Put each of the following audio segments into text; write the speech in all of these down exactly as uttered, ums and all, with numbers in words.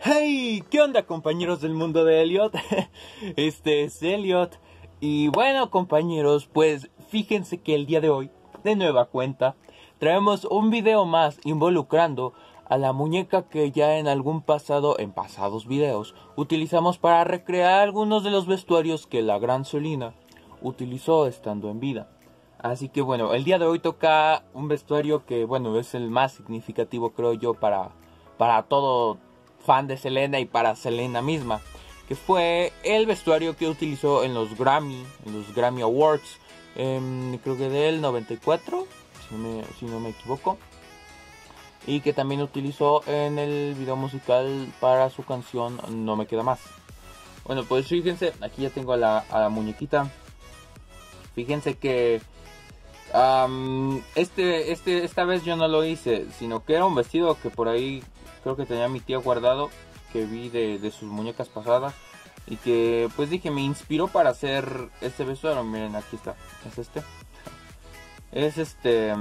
Hey, ¿qué onda, compañeros del mundo de Elliot? Este es Elliot. Y bueno, compañeros, pues fíjense que el día de hoy, de nueva cuenta, traemos un video más involucrando a la muñeca que ya en algún pasado, en pasados videos, utilizamos para recrear algunos de los vestuarios que la gran Selena utilizó estando en vida. Así que bueno, el día de hoy toca un vestuario que, bueno, es el más significativo, creo yo, para, para todo fan de Selena y para Selena misma, que fue el vestuario que utilizó en los Grammy, en los Grammy Awards, eh, creo que del noventa y cuatro, si, me, si no me equivoco, y que también utilizó en el video musical para su canción No Me Queda Más. Bueno, pues fíjense, aquí ya tengo a la, a la muñequita. Fíjense que um, este, este, esta vez yo no lo hice, sino que era un vestido que por ahí creo que tenía mi tía guardado, que vi de, de sus muñecas pasadas, y que pues dije, me inspiró para hacer este vestuario. Miren, aquí está, es este. Es este...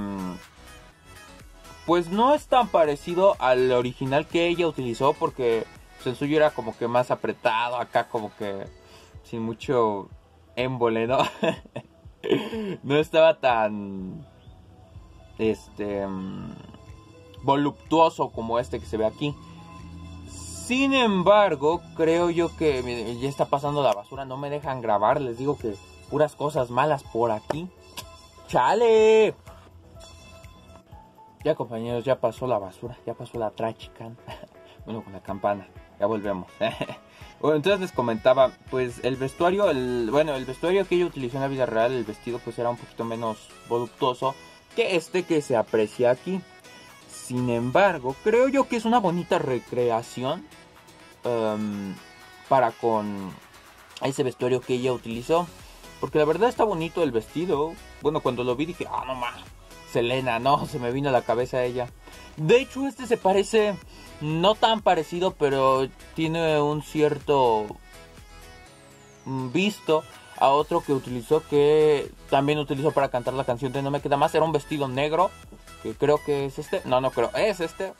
Pues no es tan parecido al original que ella utilizó, porque pues, el suyo era como que más apretado, acá como que sin mucho émbole, ¿no? No estaba tan este voluptuoso como este que se ve aquí. Sin embargo, creo yo que miren, ya está pasando la basura, no me dejan grabar, les digo que puras cosas malas por aquí. ¡Chale! Ya, compañeros, ya pasó la basura, ya pasó la trash can. Bueno, con la campana, ya volvemos. Bueno, entonces les comentaba, pues el vestuario, el, bueno, el vestuario que ella utilizó en la vida real, el vestido pues era un poquito menos voluptuoso que este que se aprecia aquí. Sin embargo, creo yo que es una bonita recreación um, para con ese vestuario que ella utilizó. Porque la verdad está bonito el vestido. Bueno, cuando lo vi dije, ah, no más, Selena, no, se me vino a la cabeza a ella. De hecho, este se parece, no tan parecido, pero tiene un cierto visto a otro que utilizó, que también utilizó para cantar la canción de No Me Queda Más. Era un vestido negro, que creo que es este. No, no creo, es este.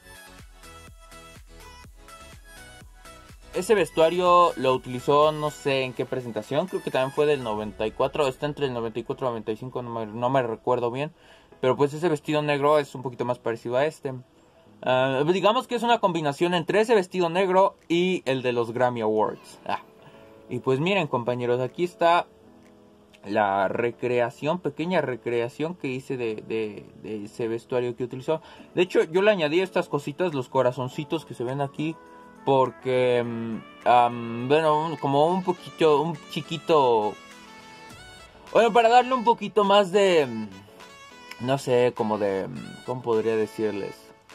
Ese vestuario lo utilizó no sé en qué presentación, creo que también fue del noventa y cuatro, está entre el noventa y cuatro y noventa y cinco, no me, no me recuerdo bien. Pero pues ese vestido negro es un poquito más parecido a este. Uh, digamos que es una combinación entre ese vestido negro y el de los Grammy Awards. Ah. Y pues miren, compañeros, aquí está la recreación, pequeña recreación que hice de, de, de ese vestuario que utilizó. De hecho, yo le añadí estas cositas, los corazoncitos que se ven aquí, porque, um, bueno, como un poquito, un chiquito... Bueno, para darle un poquito más de... No sé, como de... ¿Cómo podría decirles?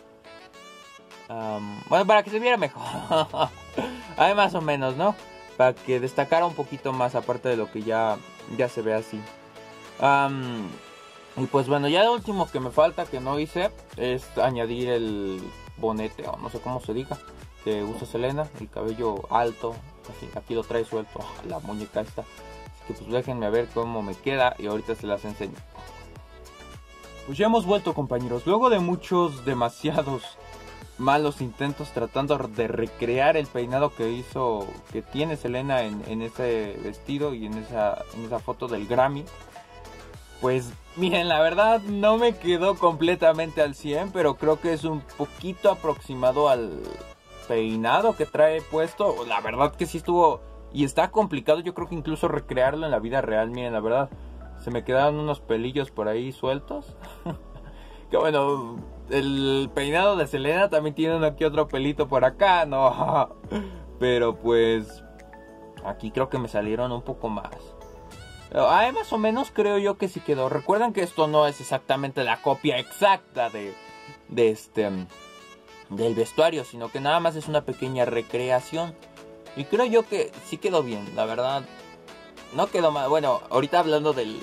Um, bueno, para que se viera mejor. Ahí más o menos, ¿no? Para que destacara un poquito más, aparte de lo que ya, ya se ve así. Um, y pues bueno, ya lo último que me falta, que no hice, es añadir el bonete, o no sé cómo se diga, que usa Selena. El cabello alto, así, aquí lo trae suelto, la muñeca esta. Así que pues déjenme ver cómo me queda y ahorita se las enseño. Pues ya hemos vuelto, compañeros, luego de muchos, demasiados malos intentos tratando de recrear el peinado que hizo, que tiene Selena en, en ese vestido y en esa, en esa foto del Grammy. Pues miren, la verdad no me quedó completamente al cien, pero creo que es un poquito aproximado al peinado que trae puesto. La verdad que sí estuvo, y está complicado, yo creo que incluso recrearlo en la vida real. Miren, la verdad se me quedaron unos pelillos por ahí sueltos. Que bueno, el peinado de Selena también tiene uno que otro pelito por acá, ¿no? Pero pues aquí creo que me salieron un poco más. Ahí más o menos creo yo que sí quedó. Recuerden que esto no es exactamente la copia exacta de, de este del vestuario, sino que nada más es una pequeña recreación. Y creo yo que sí quedó bien, la verdad. No quedó mal. Bueno, ahorita hablando del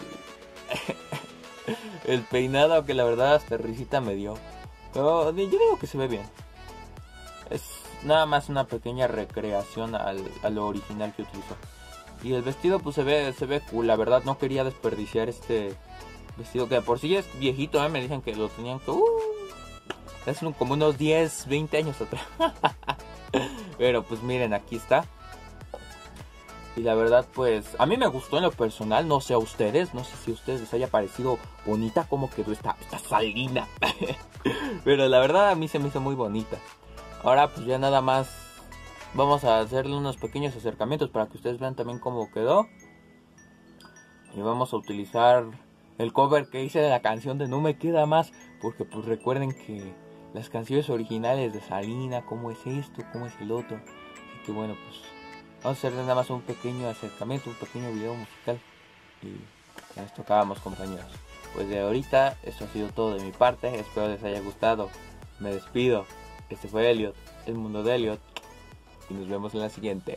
el peinado, que la verdad hasta risita me dio. Pero yo digo que se ve bien. Es nada más una pequeña recreación al, a lo original que utilizó. Y el vestido pues se ve, se ve cool. La verdad no quería desperdiciar este vestido, que por sí es viejito, ¿eh? Me dicen que lo tenían que... Uh, es como unos diez, veinte años atrás. Pero pues miren, aquí está. Y la verdad, pues, a mí me gustó en lo personal, no sé a ustedes, no sé si a ustedes les haya parecido bonita cómo quedó esta, esta Salina. Pero la verdad a mí se me hizo muy bonita. Ahora pues ya nada más vamos a hacerle unos pequeños acercamientos para que ustedes vean también cómo quedó. Y vamos a utilizar el cover que hice de la canción de No Me Queda Más. Porque pues recuerden que las canciones originales de Salina, cómo es esto, cómo es el otro. Así que bueno, pues vamos a hacerle nada más un pequeño acercamiento, un pequeño video musical. Y ya esto acabamos, compañeros. Pues de ahorita, esto ha sido todo de mi parte. Espero les haya gustado. Me despido. Este fue Elliot, el mundo de Elliot. Y nos vemos en la siguiente.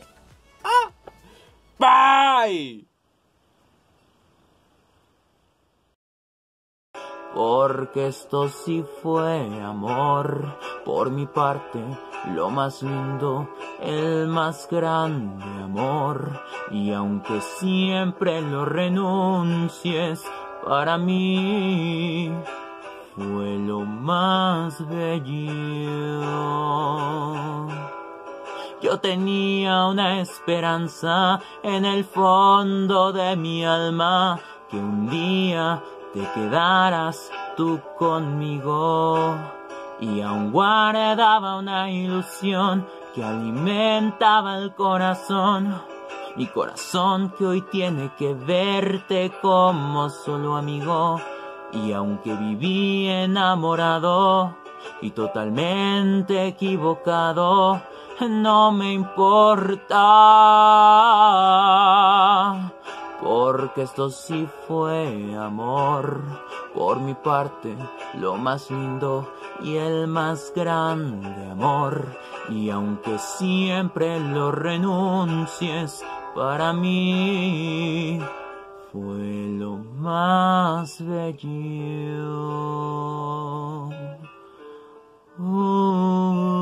Bye. Porque esto sí fue amor, por mi parte, lo más lindo, el más grande amor. Y aunque siempre lo renuncies, para mí fue lo más bello. Yo tenía una esperanza en el fondo de mi alma, que un día te quedaras tú conmigo. Y aún guardaba una ilusión que alimentaba el corazón. Mi corazón que hoy tiene que verte como solo amigo. Y aunque viví enamorado y totalmente equivocado, no me importa. Porque esto sí fue amor, por mi parte, lo más lindo y el más grande amor. Y aunque siempre lo renuncies, para mí fue lo más bello. Uh.